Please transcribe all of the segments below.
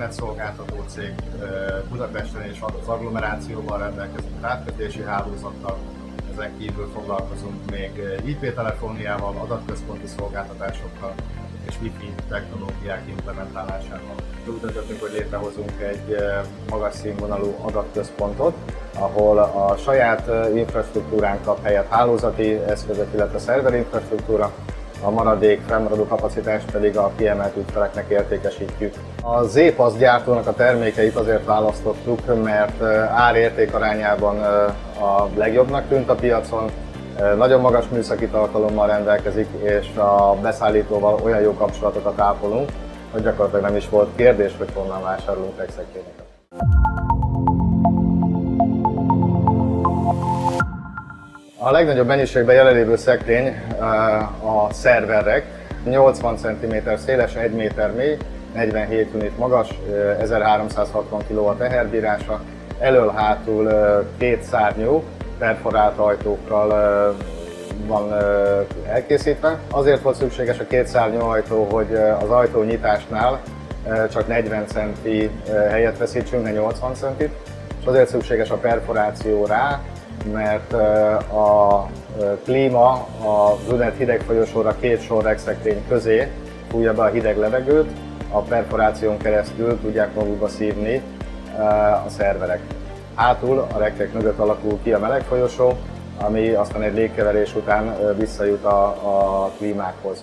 internetszolgáltató cég, Budapesten és az agglomerációban rendelkezünk távközlési hálózattal. Ezen kívül foglalkozunk még IP-telefóniával, adatközponti szolgáltatásokkal és Wi-Fi technológiák implementálásával. Úgy döntöttünk, hogy létrehozunk egy magas színvonalú adatközpontot, ahol a saját infrastruktúránk kap helyet, hálózati eszközök, illetve szerverinfrastruktúra, a maradék fennmaradó kapacitást pedig a kiemelt ügyfeleknek értékesítjük. A Z-Pass gyártónak a termékeit azért választottuk, mert ár-érték arányában a legjobbnak tűnt a piacon, nagyon magas műszaki tartalommal rendelkezik, és a beszállítóval olyan jó kapcsolatokat ápolunk, hogy gyakorlatilag nem is volt kérdés, hogy honnan vásárolunk regszekrényeket. A legnagyobb mennyiségben jelenlévő szekrény a szerverrek, 80 cm széles, 1 méter mély, 47 unit magas, 1360 kg a teherbírása, elől-hátul két szárnyú, perforált ajtókkal van elkészítve. Azért volt szükséges a két szárnyú ajtó, hogy az ajtó nyitásnál csak 40 centi helyet veszítsünk, ne 80 centit, és azért szükséges a perforáció rá, mert a klíma az úgynevezett hideg folyosóra két sor regszekrény közé fújja be a hideg levegőt, a perforáción keresztül tudják magukba szívni a szerverek. Hátul a rekkek mögött alakul ki a meleg folyosó, ami aztán egy légkeverés után visszajut a klímákhoz.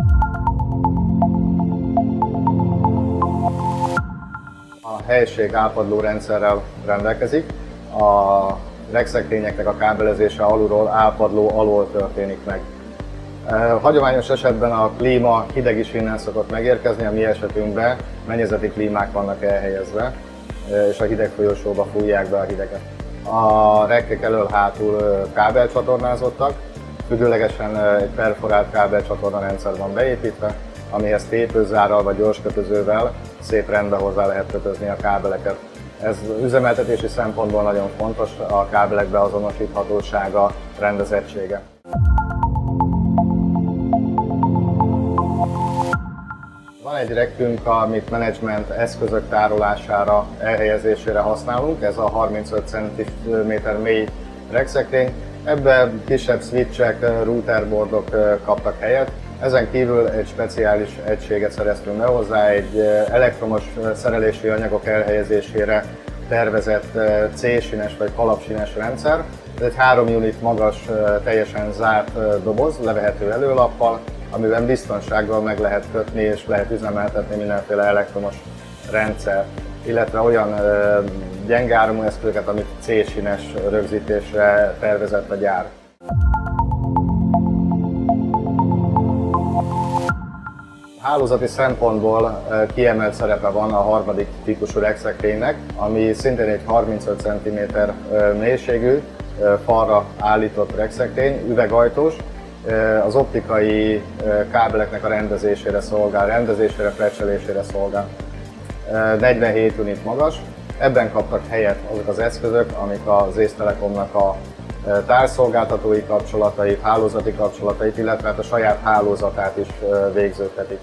A helység ápadló rendszerrel rendelkezik. A regszekrényeknek a kábelezése alulról ápadló alól történik meg. Hagyományos esetben a klíma hideg is innen szokott megérkezni, a mi esetünkben mennyezeti klímák vannak elhelyezve, és a hideg folyosóba fújják be a hideget. A rekkek elől-hátul kábelcsatornázottak, függőlegesen egy perforált kábelcsatorna rendszer van beépítve, amihez tépőzárral vagy gyorskötözővel szép rendbe hozzá lehet kötözni a kábeleket. Ez üzemeltetési szempontból nagyon fontos, a kábelek beazonosíthatósága, rendezettsége. Van egy rekkünk, amit menedzsment eszközök tárolására, elhelyezésére használunk, ez a 35 cm mély rekszekrény. Ebben kisebb switchek, routerboardok kaptak helyet. Ezen kívül egy speciális egységet szereztünk be hozzá, egy elektromos szerelési anyagok elhelyezésére tervezett C-sínes vagy kalapsínes rendszer. Ez egy 3 unit magas, teljesen zárt doboz, levehető előlappal, amiben biztonsággal meg lehet kötni és lehet üzemeltetni mindenféle elektromos rendszer, illetve olyan gyenge áramú eszközöket, amit C-sínes rögzítésre tervezett a gyár. Hálózati szempontból kiemelt szerepe van a harmadik típusú regszekrénynek, ami szintén egy 35 cm mélységű, falra állított regszekrény, üvegajtós, az optikai kábeleknek a rendezésére szolgál, frecselésére szolgál. 47 unit magas, ebben kaptak helyet azok az eszközök, amik az Ész Telekomnak a társzolgáltatói kapcsolatait, hálózati kapcsolatait, illetve a saját hálózatát is végződtetik.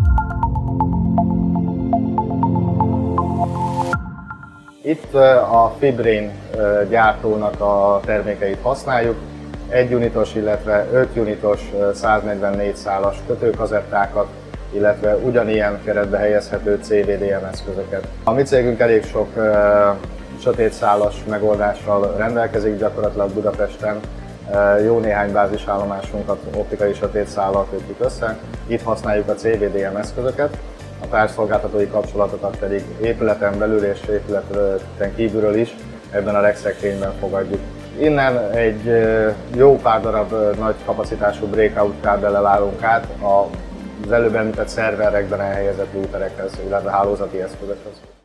Itt a Fibrin gyártónak a termékeit használjuk, 1 unitos, illetve 5 unitos 144 szálas kötőkazettákat, illetve ugyanilyen keretbe helyezhető CVDM eszközöket. A mi cégünk elég sok sötétszálas megoldással rendelkezik, gyakorlatilag Budapesten jó néhány bázisállomásunkat optikai sötétszállal kötjük össze. Itt használjuk a CVDM eszközöket, a társszolgáltatói kapcsolatokat pedig épületen belül és épületen kívülről is ebben a regszekrényben fogadjuk. Innen egy jó pár darab nagy kapacitású breakout kábellel állunk át az előbb említett szerverekben elhelyezett routerekhez, illetve hálózati eszközökhez.